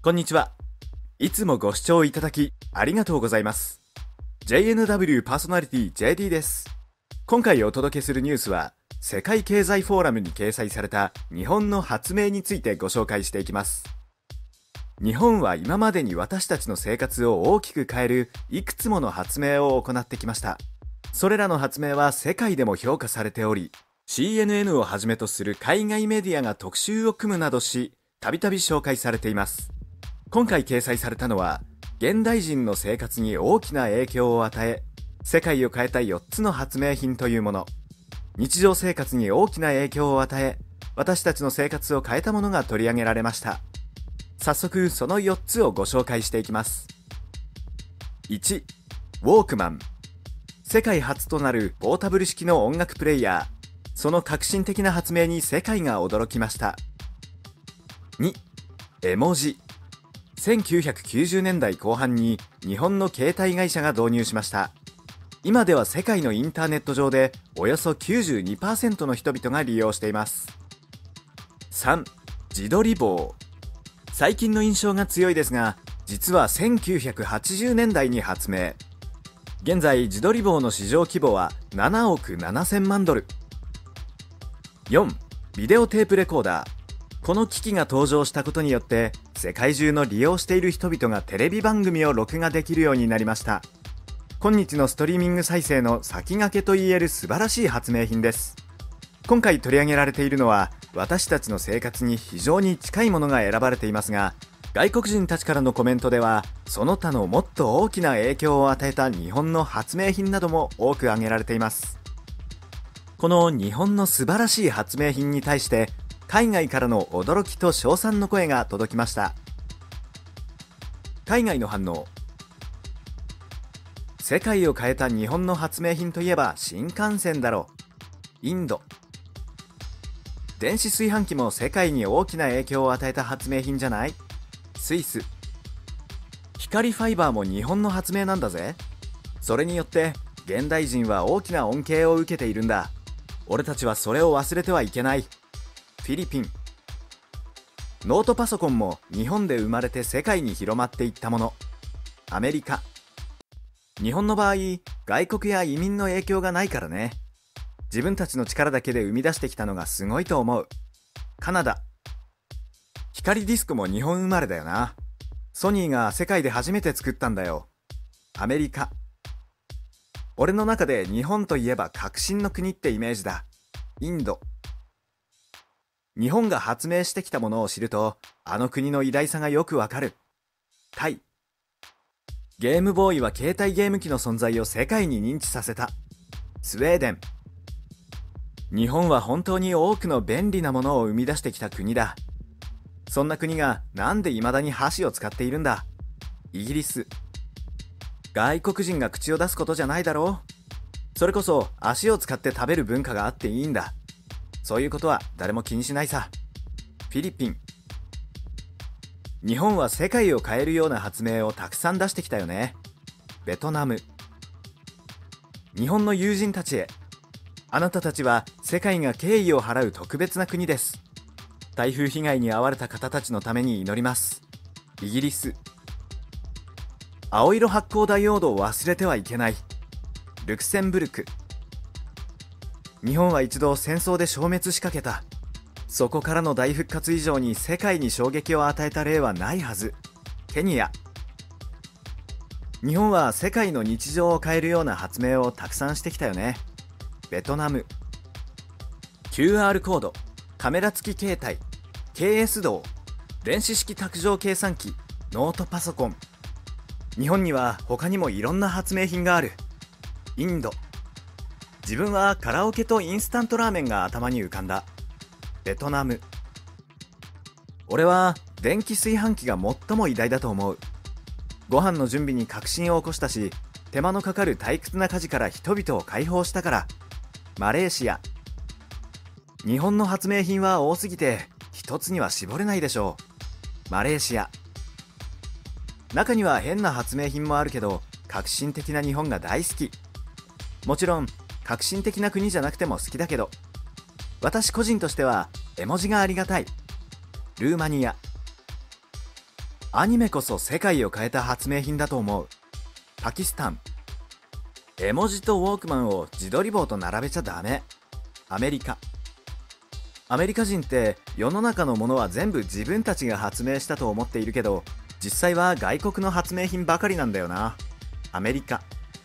こんにちは。いつもご視聴いただきありがとうございます。JNW パーソナリティ JD です。今回お届けするニュースは、世界経済フォーラムに掲載された日本の発明についてご紹介していきます。日本は今までに私たちの生活を大きく変えるいくつもの発明を行ってきました。それらの発明は世界でも評価されており、CNN をはじめとする海外メディアが特集を組むなどし、たびたび紹介されています。今回掲載されたのは、現代人の生活に大きな影響を与え、世界を変えた4つの発明品というもの。日常生活に大きな影響を与え、私たちの生活を変えたものが取り上げられました。早速その4つをご紹介していきます。1、ウォークマン。世界初となるポータブル式の音楽プレイヤー。その革新的な発明に世界が驚きました。2、絵文字。1990年代後半に日本の携帯会社が導入しました。今では世界のインターネット上でおよそ 92% の人々が利用しています。3、自撮り棒。最近の印象が強いですが、実は1980年代に発明。現在自撮り棒の市場規模は7億7000万ドル。4、ビデオテープレコーダー。この機器が登場したことによって、世界中の利用している人々がテレビ番組を録画できるようになりました。今日のストリーミング再生の先駆けといえる素晴らしい発明品です。今回取り上げられているのは、私たちの生活に非常に近いものが選ばれていますが、外国人たちからのコメントでは、その他のもっと大きな影響を与えた日本の発明品なども多く挙げられています。この日本の素晴らしい発明品に対して、海外からの驚きと称賛の声が届きました。海外の反応。世界を変えた日本の発明品といえば新幹線だろう。インド。電子炊飯器も世界に大きな影響を与えた発明品じゃない？スイス。光ファイバーも日本の発明なんだぜ。それによって現代人は大きな恩恵を受けているんだ。俺たちはそれを忘れてはいけない。フィリピン。ノートパソコンも日本で生まれて世界に広まっていったもの。アメリカ。日本の場合、外国や移民の影響がないからね。自分たちの力だけで生み出してきたのがすごいと思う。カナダ。光ディスクも日本生まれだよな。ソニーが世界で初めて作ったんだよ。アメリカ。俺の中で日本といえば革新の国ってイメージだ。インド。日本が発明してきたものを知ると、あの国の偉大さがよくわかる。タイ。ゲームボーイは携帯ゲーム機の存在を世界に認知させた。スウェーデン。日本は本当に多くの便利なものを生み出してきた国だ。そんな国がなんで未だに箸を使っているんだ。イギリス。外国人が口を出すことじゃないだろう。それこそ足を使って食べる文化があっていいんだ。そういうことは誰も気にしないさ。フィリピン。日本は世界を変えるような発明をたくさん出してきたよね。ベトナム。日本の友人たちへ。あなたたちは世界が敬意を払う特別な国です。台風被害に遭われた方たちのために祈ります。イギリス。青色発光ダイオードを忘れてはいけない。ルクセンブルク。日本は一度戦争で消滅しかけた。そこからの大復活以上に世界に衝撃を与えた例はないはず。ケニア。日本は世界の日常を変えるような発明をたくさんしてきたよね。ベトナム。QR コード、カメラ付き携帯、KS 銅、電子式卓上計算機、ノートパソコン。日本には他にもいろんな発明品がある。インド。自分はカラオケとインスタントラーメンが頭に浮かんだ。ベトナム。俺は電気炊飯器が最も偉大だと思う。ご飯の準備に革新を起こしたし、手間のかかる退屈な家事から人々を解放したから。マレーシア。日本の発明品は多すぎて一つには絞れないでしょう。マレーシア。中には変な発明品もあるけど、革新的な日本が大好き。もちろん革新的な国じゃなくても好きだけど、私個人としては絵文字がありがたい。ルーマニア。 アニメこそ世界を変えた発明品だと思う。パキスタン。絵文字とウォークマンを自撮り棒と並べちゃダメ。アメリカ。アメリカ人って世の中のものは全部自分たちが発明したと思っているけど、実際は外国の発明品ばかりなんだよな。アメリカ。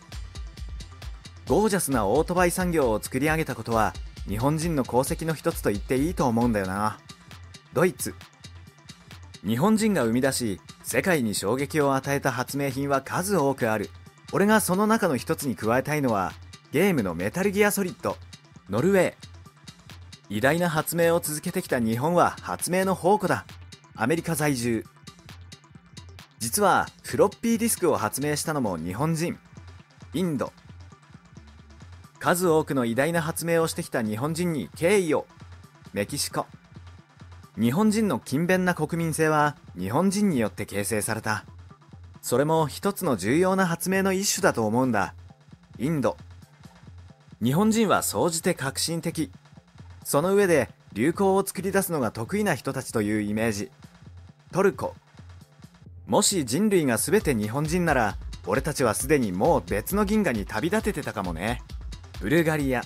ゴージャスなオートバイ産業を作り上げたことは日本人の功績の一つと言っていいと思うんだよな。ドイツ。日本人が生み出し世界に衝撃を与えた発明品は数多くある。俺がその中の一つに加えたいのはゲームのメタルギアソリッド。ノルウェー。偉大な発明を続けてきた日本は発明の宝庫だ。アメリカ在住。実はフロッピーディスクを発明したのも日本人。インド。数多くの偉大な発明をしてきた日本人に敬意を。メキシコ。日本人の勤勉な国民性は日本人によって形成された。それも一つの重要な発明の一種だと思うんだ。インド。日本人は総じて革新的。その上で流行を作り出すのが得意な人たちというイメージ。トルコ。もし人類が全て日本人なら俺たちはすでにもう別の銀河に旅立ててたかもね。ブルガリア。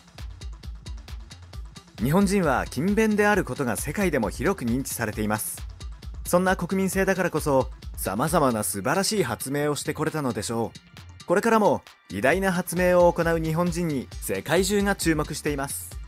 日本人は勤勉であることが世界でも広く認知されています。そんな国民性だからこそ様々な素晴らしい発明をしてこれたのでしょう。これからも偉大な発明を行う日本人に世界中が注目しています。